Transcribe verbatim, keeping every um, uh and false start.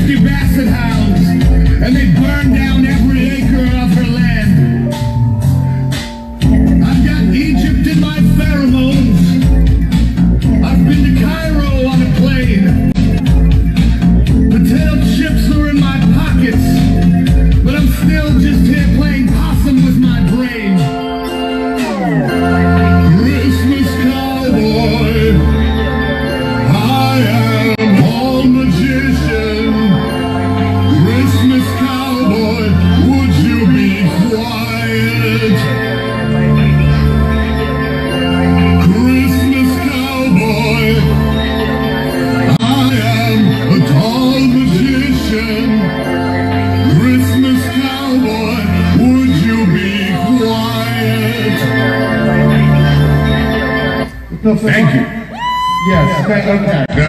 fifty basset hounds, and they burn down every acre of her land. I've got Egypt in my pheromones. I've been to Cairo on a plane. Potato chips are in my pockets, but I'm still just here playing possum with my brain. Christmas cowboy, I am all magician. Christmas cowboy, would you be quiet? Christmas cowboy, I am a tall magician. Christmas cowboy, would you be quiet? Thank you. Yes, okay, okay.